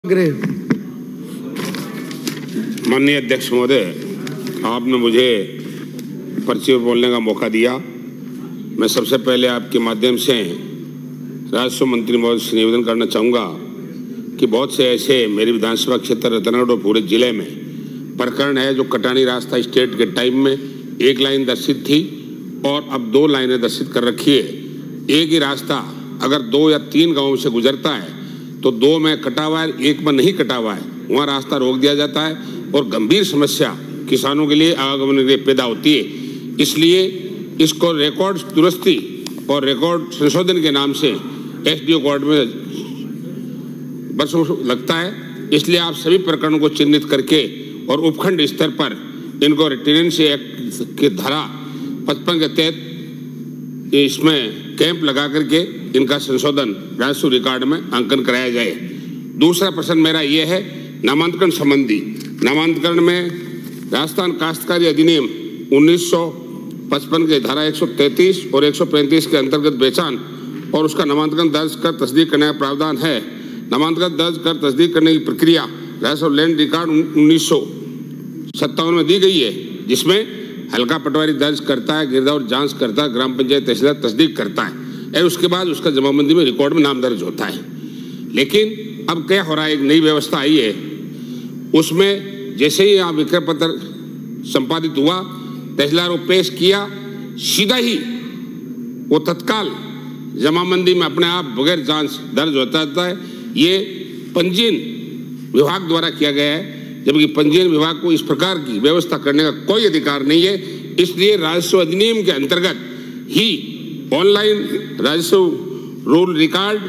माननीय अध्यक्ष महोदय, आपने मुझे पर्ची पर बोलने का मौका दिया। मैं सबसे पहले आपके माध्यम से राजस्व मंत्री महोदय से निवेदन करना चाहूँगा कि बहुत से ऐसे मेरी विधानसभा क्षेत्र रतनगढ़ और पूरे जिले में प्रकरण है जो कटानी रास्ता स्टेट के टाइम में एक लाइन दर्शित थी और अब 2 लाइनें दर्शित कर रखी है। एक ही रास्ता अगर 2 या 3 गाँवों से गुजरता है तो 2 में कटा हुआ है, 1 में नहीं कटा हुआ है, वहाँ रास्ता रोक दिया जाता है और गंभीर समस्या किसानों के लिए आवागमन के लिए पैदा होती है। इसलिए इसको रिकॉर्ड दुरुस्ती और रिकॉर्ड संशोधन के नाम से एसडीओ कोर्ट में बरसों लगता है। इसलिए आप सभी प्रकरणों को चिन्हित करके और उपखंड स्तर पर इनको रिटेनेंसी एक्ट की धारा 55 के तहत इसमें कैंप लगा करके इनका संशोधन राजस्व रिकॉर्ड में अंकन कराया जाए। दूसरा प्रश्न मेरा ये है नामांतरण संबंधी। नामांतरण में राजस्थान काश्तकारी अधिनियम 1955 के धारा 133 और 135 के अंतर्गत पहचान और उसका नामांतरण दर्ज कर तस्दीक करने का प्रावधान है। नामांतरण दर्ज कर तस्दीक करने की प्रक्रिया राजस्व लैंड रिकॉर्ड 1957 में दी गई है, जिसमें हल्का पटवारी दर्ज करता है, गिरदावर जांच करता है, ग्राम पंचायत तहसीलदार तस्दीक करता है और उसके बाद उसका जमाबंदी में रिकॉर्ड में नाम दर्ज होता है। लेकिन अब क्या हो रहा है, एक नई व्यवस्था आई है, उसमें जैसे ही यहाँ विक्रय पत्र संपादित हुआ, तहसीलदार को पेश किया, सीधा ही वो तत्काल जमाबंदी में अपने आप बगैर जांच दर्ज होता जाता है। ये पंजीयन विभाग द्वारा किया गया है, जबकि पंजीयन विभाग को इस प्रकार की व्यवस्था करने का कोई अधिकार नहीं है। इसलिए राजस्व अधिनियम के अंतर्गत ही ऑनलाइन राजस्व रूल रिकॉर्ड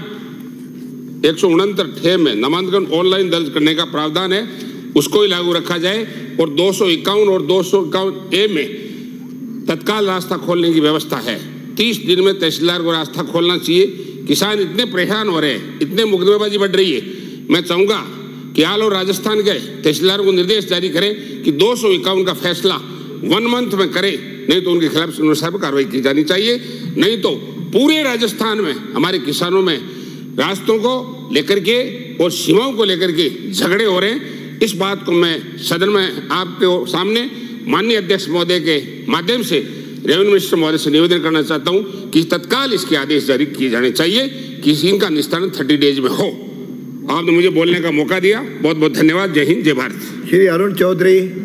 169 में नामांतरण ऑनलाइन दर्ज करने का प्रावधान है, उसको ही लागू रखा जाए और 251 और 251 ए में तत्काल रास्ता खोलने की व्यवस्था है। 30 दिन में तहसीलदार को रास्ता खोलना चाहिए। किसान इतने परेशान हो रहे हैं, इतने मुकदमेबाजी बढ़ रही है। मैं चाहूँगा कि आल और राजस्थान के तहसीलदार को निर्देश जारी करें कि 251 का फैसला 1 मंथ में करे, नहीं तो उनके खिलाफ कार्रवाई की जानी चाहिए। नहीं तो पूरे राजस्थान में हमारे किसानों में रास्तों को लेकर के और सीमाओं को लेकर के झगड़े हो रहे हैं। इस बात को मैं सदन में आपके सामने माननीय अध्यक्ष महोदय के माध्यम से रेवेन्यू मिनिस्टर महोदय से निवेदन करना चाहता हूं कि तत्काल इसके आदेश जारी किए जाने चाहिए कि इनका निस्तारण 30 डेज में हो। आपने मुझे बोलने का मौका दिया, बहुत बहुत धन्यवाद। जय हिंद, जय भारत। श्री अरुण चौधरी।